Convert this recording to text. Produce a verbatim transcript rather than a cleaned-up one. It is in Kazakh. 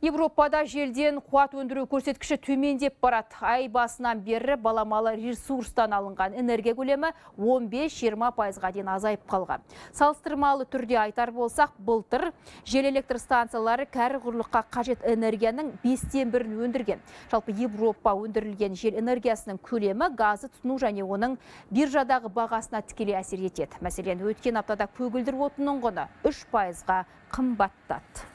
Еуропада желден қуат өндіру көрсеткіші төмендеп барады. Ай басынан бері баламалы ресурстан алынған энергия көлемі он бес жиырма пайызға дейін азайып қалған. Салыстырмалы түрде айтар болсақ, былтыр жел электр станциялары кәрі құрлыққа қажет энергияның бестен бірін өндірген. Жалпы Еуропа өндірілген жел энергиясының көлемі газы тұтыну және оның биржадағы бағасына тікелей әсер етеді. Мәселен, өткен аптада көгілдір отынның құны үш пайызға қымбаттады.